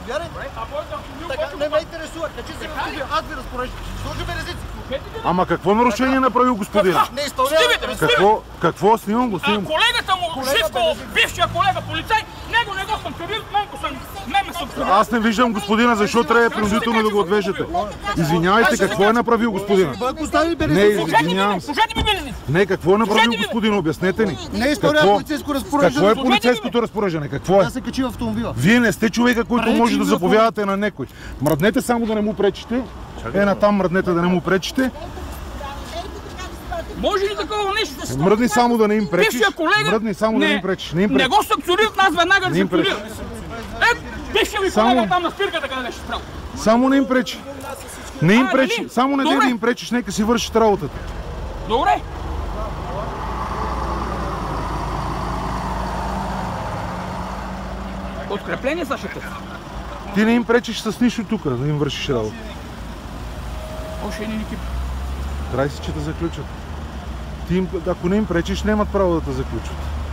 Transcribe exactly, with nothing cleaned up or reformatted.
Вярен? Така, не ме интересува. Качи се в студио, аз ви разпореждам. Сложи белезици. Ама какво нарушение направил господина? Не изпълняваме. Какво, какво снимам го снимам? Колегата му, Живко, бившия колега полицай, него не го съм чудил, мен го съм, мен ме съм чудил. Аз не виждам господина, защо трябва принудително да го отвеждате? Извинявайте, какво е направил господина? Постави Не, белезици. извинявам се. Служете ми белезници. Не, какво е направил господина? Обяснете ни. Не изпълнява Какво? полицейско разпореждане. Какво е полицейското разпореждане? Какво е? Тя се качи в автомобила. Вие не сте човека, който Пречи може да на заповядате на някой. Мръднете само да не му пречите. Е, натам мръднете да не му пречите. Може ли такова нещо да се случи? Мръдни само да не им пречиш. Бившия колега... Мръдни само да не им пречиш. Не им Не пречиш. го санкционират, аз веднага да Не им санкционирам. Е, бившия ви Само- колега там на спирката къде беше спрял. Само не им пречи. Не им А, пречи. нали? Само не дай Добре. да им пречиш, нека си вършат работата. Добре. Подкрепление са ще търси. Ти не им пречиш с нищо тук, да им вършиш работа. Още един екип. Трябва си, че да заключат. Ти им, ако не им пречиш, нямат право да те заключат.